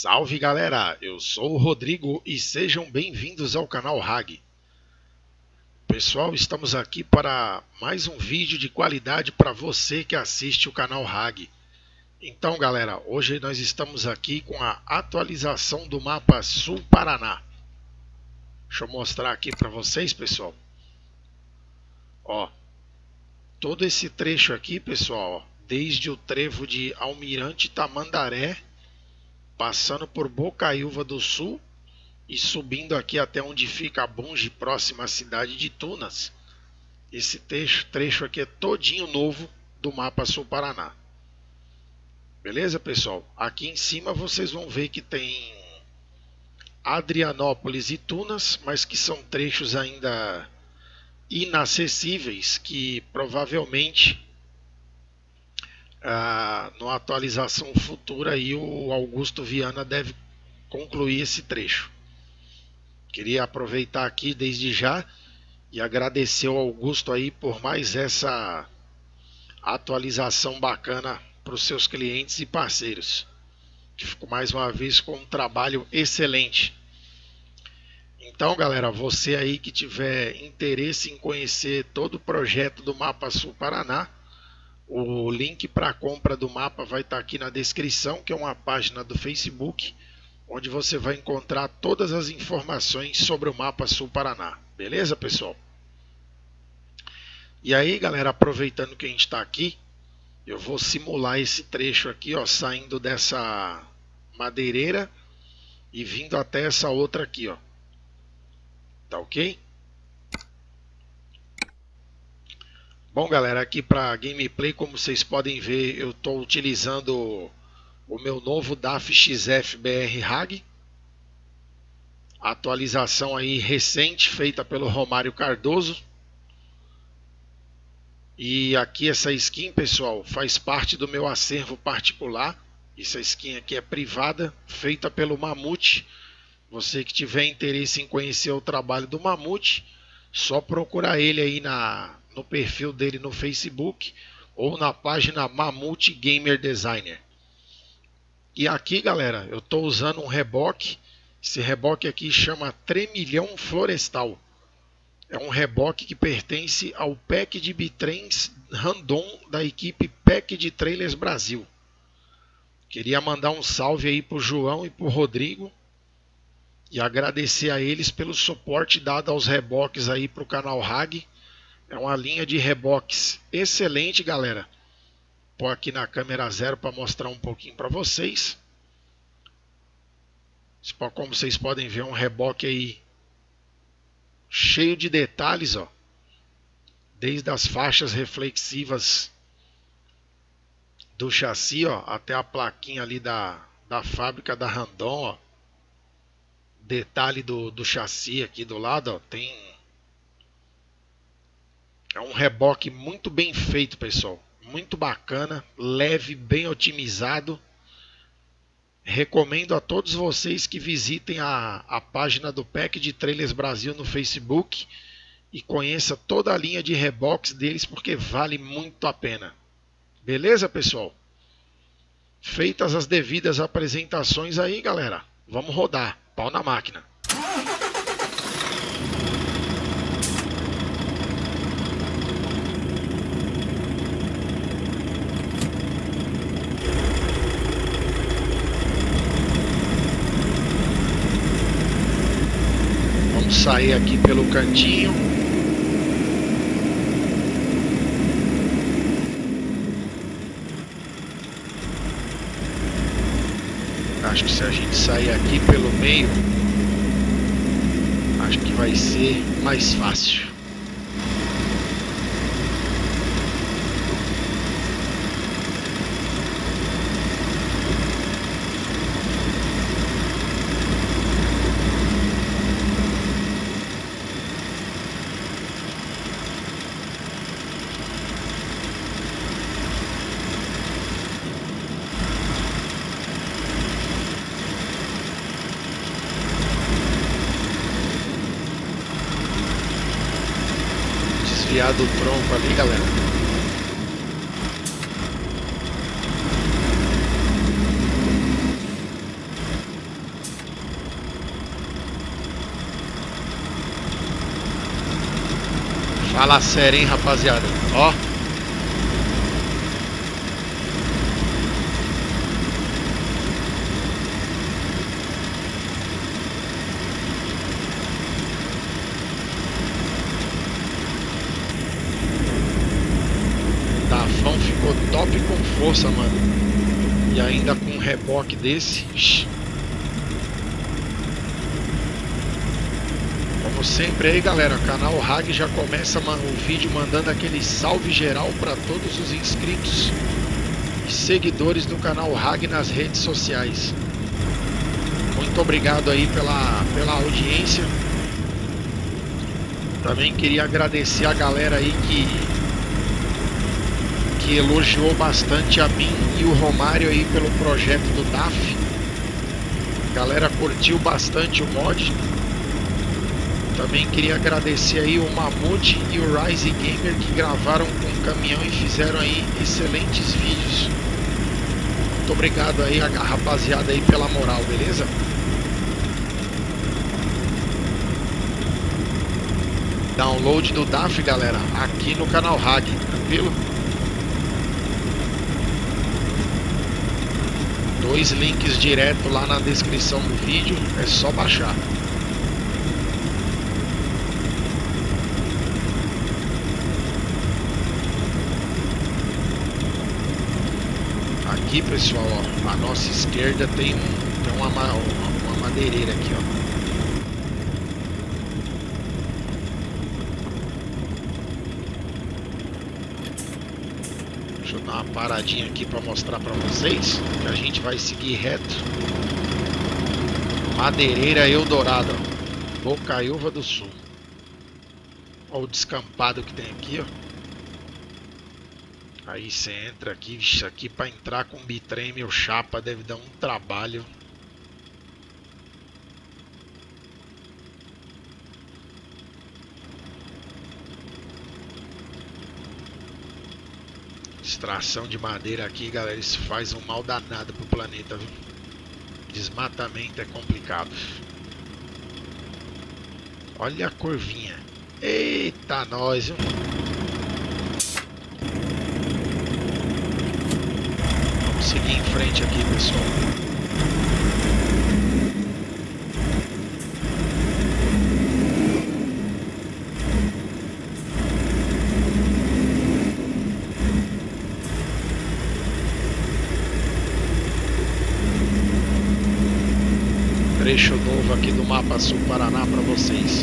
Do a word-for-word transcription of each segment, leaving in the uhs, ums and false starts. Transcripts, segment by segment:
Salve galera, eu sou o Rodrigo e sejam bem-vindos ao canal Hag. Pessoal, estamos aqui para mais um vídeo de qualidade para você que assiste o canal Hag. Então galera, hoje nós estamos aqui com a atualização do mapa Sul Paraná. Deixa eu mostrar aqui para vocês, pessoal. Ó, todo esse trecho aqui, pessoal, ó, desde o trevo de Almirante Tamandaré, passando por Bocaiúva do Sul e subindo aqui até onde fica a Bunge, próxima à cidade de Tunas. Esse trecho, trecho aqui é todinho novo do mapa Sul Paraná. Beleza, pessoal? Aqui em cima vocês vão ver que tem Adrianópolis e Tunas, mas que são trechos ainda inacessíveis, que provavelmente Ah, numa atualização futura aí o Augusto Viana deve concluir esse trecho. Queria aproveitar aqui desde já e agradecer ao Augusto aí por mais essa atualização bacana para os seus clientes e parceiros, que ficou mais uma vez com um trabalho excelente. Então galera, você aí que tiver interesse em conhecer todo o projeto do Mapa Sul Paraná, o link para a compra do mapa vai estar aqui na descrição, que é uma página do Facebook, onde você vai encontrar todas as informações sobre o mapa Sul Paraná. Beleza, pessoal? E aí, galera, aproveitando que a gente está aqui, eu vou simular esse trecho aqui, ó, saindo dessa madeireira e vindo até essa outra aqui, ó. Tá ok? Bom galera, aqui para gameplay, como vocês podem ver, eu estou utilizando o meu novo D A F X F B R Hag. Atualização aí recente, feita pelo Romário Cardoso. E aqui essa skin, pessoal, faz parte do meu acervo particular. Essa skin aqui é privada, feita pelo Mamute. Você que tiver interesse em conhecer o trabalho do Mamute, só procurar ele aí na... no perfil dele no Facebook ou na página Mamute Gamer Designer. E aqui galera, eu estou usando um reboque. Esse reboque aqui chama Tremilhão Florestal. É um reboque que pertence ao pack de bitrens random da equipe Pack de Trailers Brasil. Queria mandar um salve aí para o João e para o Rodrigo e agradecer a eles pelo suporte dado aos reboques aí para o canal Hag. É uma linha de reboques excelente, galera. Vou pôr aqui na câmera zero para mostrar um pouquinho para vocês. Como vocês podem ver, um reboque aí cheio de detalhes, ó. Desde as faixas reflexivas do chassi, ó, até a plaquinha ali da, da fábrica da Randon, ó. Detalhe do, do chassi aqui do lado, ó, tem... É um reboque muito bem feito, pessoal. Muito bacana, leve, bem otimizado. Recomendo a todos vocês que visitem a, a página do Pack de Trailers Brasil no Facebook e conheça toda a linha de reboques deles, porque vale muito a pena. Beleza, pessoal? Feitas as devidas apresentações aí, galera, vamos rodar. Pau na máquina. Sair aqui pelo cantinho. Acho que se a gente sair aqui pelo meio, acho que vai ser mais fácil. Desviar do tronco ali, galera. Fala sério, hein, rapaziada. Ó. Tafão ficou top com força, mano. E ainda com um reboque desse. Como sempre aí, galera, o canal Hag já começa o vídeo mandando aquele salve geral para todos os inscritos e seguidores do canal Hag nas redes sociais. Muito obrigado aí pela, pela audiência. Também queria agradecer a galera aí que, que elogiou bastante a mim e o Romário aí pelo projeto do D A F. A galera curtiu bastante o mod. Também queria agradecer aí o Mamute e o Rise Gamer que gravaram com o caminhão e fizeram aí excelentes vídeos. Muito obrigado aí a rapaziada aí pela moral, beleza? Download do D A F, galera, aqui no canal Hag, tranquilo? Dois links direto lá na descrição do vídeo, é só baixar. Aqui, pessoal, ó, a nossa esquerda tem, um, tem uma, uma, uma madeireira aqui, ó. Deixa eu dar uma paradinha aqui para mostrar para vocês que a gente vai seguir reto. Madeireira Eldorado, ó. Bocaiúva do Sul. Olha o descampado que tem aqui, ó. Aí você entra aqui, vixe, aqui para entrar com bitrem, meu chapa, deve dar um trabalho. Extração de madeira aqui, galera, isso faz um mal danado pro planeta, viu? Desmatamento é complicado. Olha a curvinha. Eita, nós, viu? Seguir em frente aqui, pessoal. Trecho novo aqui do mapa Sul Paraná para vocês.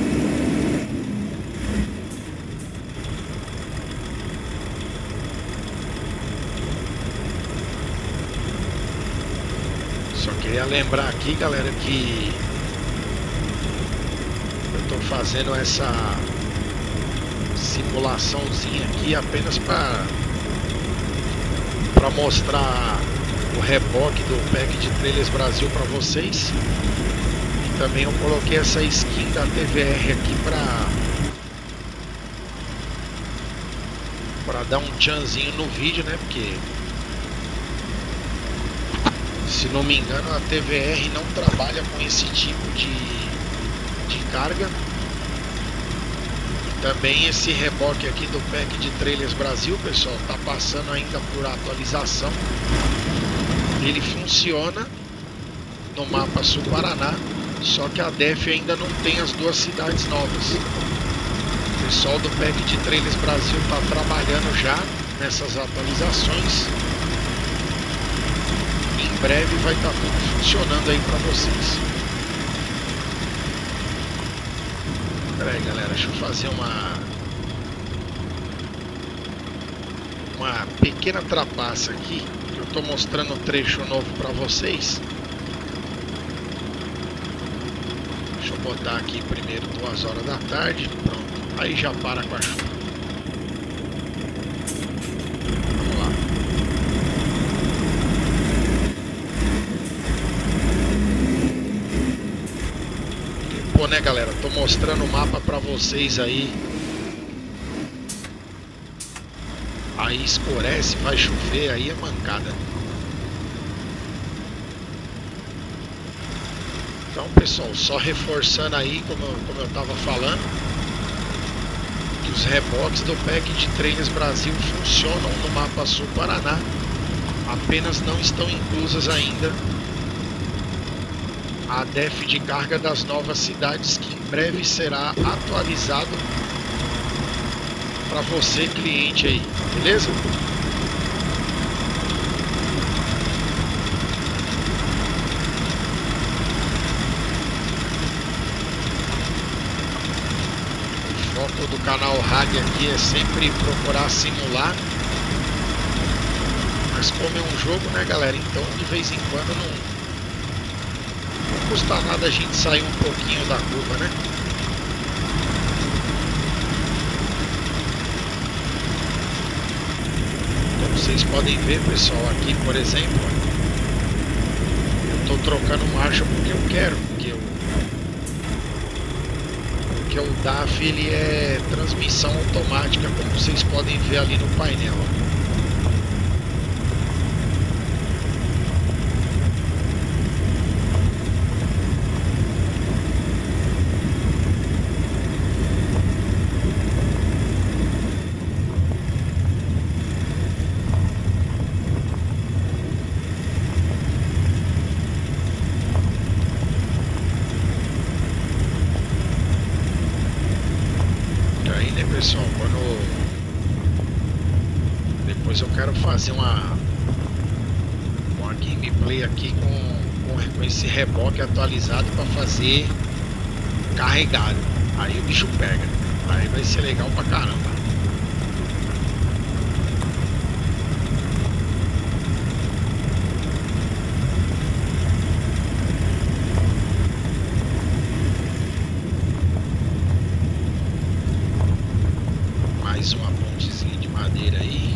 Só queria lembrar aqui, galera, que eu tô fazendo essa simulaçãozinha aqui apenas para para mostrar o reboque do Pack de Trailers Brasil para vocês. E também eu coloquei essa skin da T V R aqui para para dar um tchanzinho no vídeo, né? Porque se não me engano, a T V R não trabalha com esse tipo de, de carga. E também esse reboque aqui do Pack de Trailers Brasil, pessoal, tá passando ainda por atualização. Ele funciona no mapa Sul Paraná, só que a D E F ainda não tem as duas cidades novas. O pessoal do Pack de Trailers Brasil tá trabalhando já nessas atualizações. Em breve vai estar tudo funcionando aí para vocês. Pera aí, galera, deixa eu fazer uma uma pequena trapaça aqui, que eu tô mostrando um trecho novo para vocês. Deixa eu botar aqui primeiro duas horas da tarde, pronto, aí já para com a chuva. Pô, né, galera, tô mostrando o mapa pra vocês aí. Aí escurece, vai chover, aí é mancada. Então, pessoal, só reforçando aí, como eu, como eu tava falando, que os reboques do Pack de Trailers Brasil funcionam no Mapa Sul Paraná, apenas não estão inclusas ainda a D E F de carga das novas cidades, que em breve será atualizado para você, cliente aí, beleza? O foco do canal R A G aqui é sempre procurar simular, mas como é um jogo, né, galera, então de vez em quando não Não custa nada a gente sair um pouquinho da curva, né? Como vocês podem ver, pessoal, aqui, por exemplo, eu estou trocando marcha porque eu quero, porque, eu, porque o D A F ele é transmissão automática, como vocês podem ver ali no painel. Pessoal, quando depois eu quero fazer uma uma gameplay aqui com, com, com esse reboque atualizado para fazer carregado, aí o bicho pega, aí vai ser legal pra caramba. Mais uma pontezinha de madeira aí.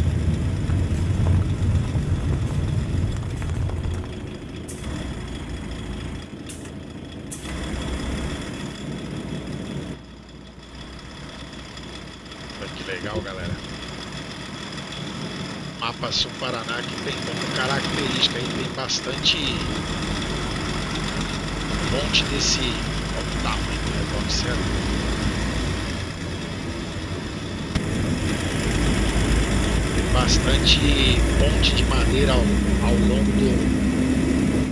Olha que legal, galera. Mapa Sul Paraná, que tem como característica aí, tem bastante ponte desse. Olha o tamanho do reboque, certo? Bastante ponte de madeira ao, ao longo do,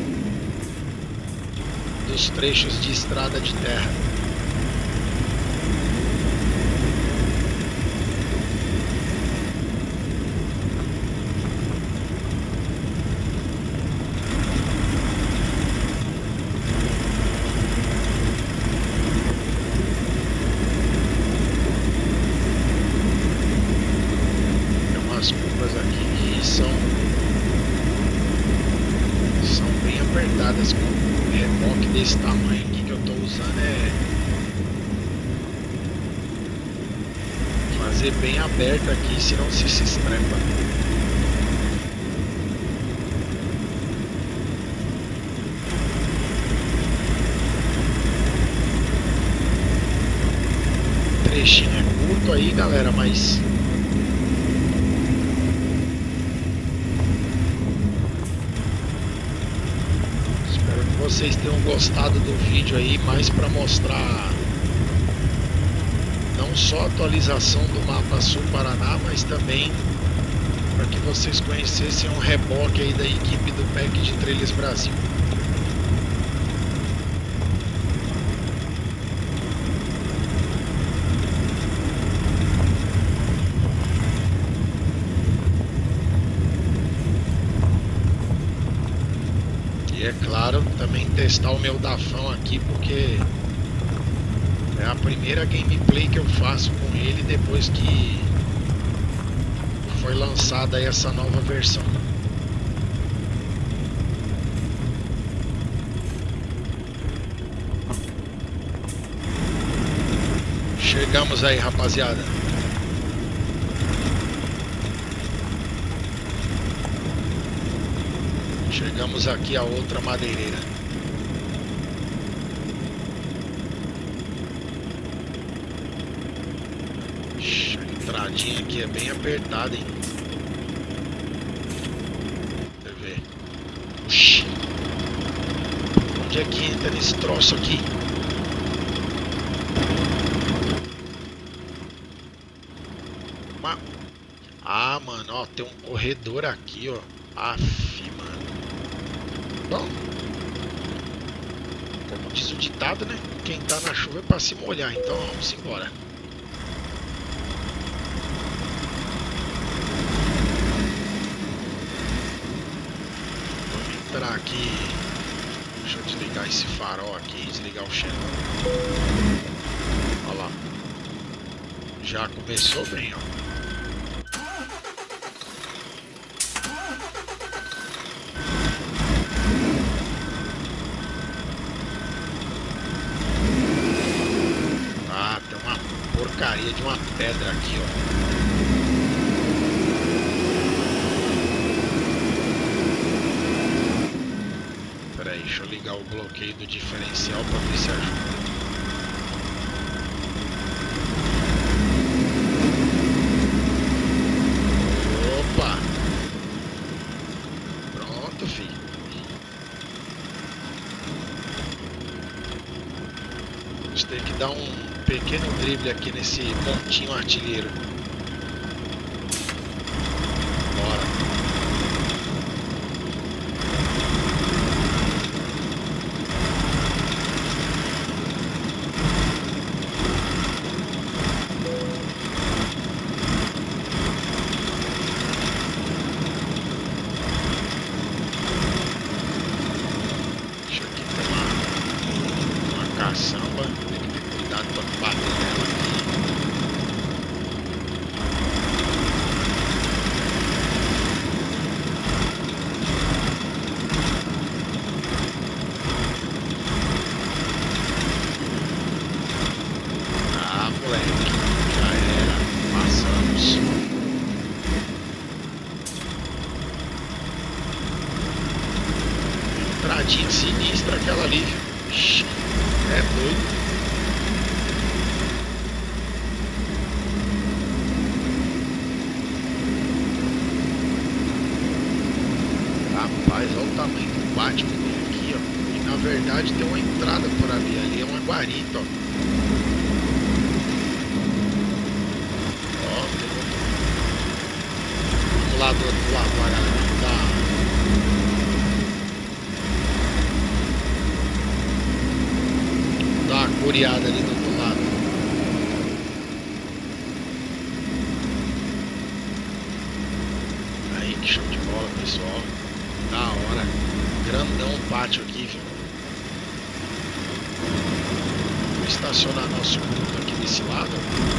dos trechos de estrada de terra. As curvas aqui que são são bem apertadas, com um reboque desse tamanho aqui que eu estou usando é fazer bem aberto aqui, senão se se estrepa. O trechinho é curto aí, galera, mas vocês tenham gostado do vídeo aí, mais para mostrar não só a atualização do Mapa Sul Paraná, mas também para que vocês conhecessem um reboque aí da equipe do Pack de Trailers Brasil. E é claro, também testar o meu Dafão aqui, porque é a primeira gameplay que eu faço com ele depois que foi lançada essa nova versão. Chegamos aí, rapaziada. Chegamos aqui a outra madeireira. A entradinha aqui é bem apertada, hein? Deixa eu ver. Oxi. Onde é que entra nesse troço aqui? Ó, tem um corredor aqui, ó. Aff, mano. Bom, como diz o ditado, né? Quem tá na chuva é pra se molhar. Então vamos embora. Vamos entrar aqui. Deixa eu desligar esse farol aqui, desligar o xenon. Olha lá. Já começou bem, ó. Ah, tem uma porcaria de uma pedra aqui, ó. Pera aí, deixa eu ligar o bloqueio do diferencial para ver se ajuda. Opa! Pronto, filho. A gente tem que dar um pequeno drible aqui nesse pontinho artilheiro. Bora. Deixa aqui ter uma, uma caçamba. Tem que ter cuidado para não bater nela aqui. Ah, moleque, já era. Passamos. Entradinha sinistra aquela ali. Ixi, é doido. Rapaz, olha o tamanho do pátio que tem aqui, ó. E na verdade tem uma entrada por ali. Ali é uma guarita, ó. Ó, tem outro. Vamos lá do outro lado, lá, galera. Tá. Dá uma curiada ali do outro lado. Aí, que show de bola, pessoal. Da hora. Grandão o pátio aqui, viu? Vou estacionar nosso grupo aqui desse lado.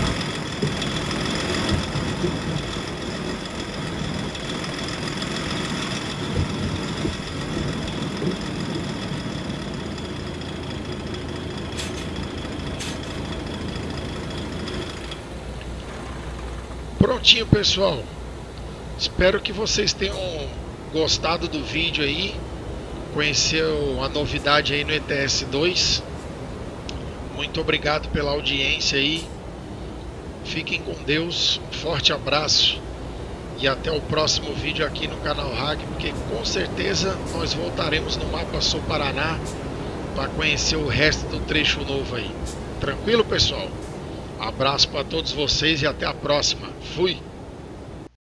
Prontinho, pessoal. Espero que vocês tenham gostado do vídeo aí. Conheceu a novidade aí no E T S dois. Muito obrigado pela audiência aí. Fiquem com Deus. Um forte abraço. E até o próximo vídeo aqui no canal Hack, porque com certeza nós voltaremos no mapa Sul Paraná para conhecer o resto do trecho novo aí. Tranquilo, pessoal? Abraço para todos vocês e até a próxima. Fui!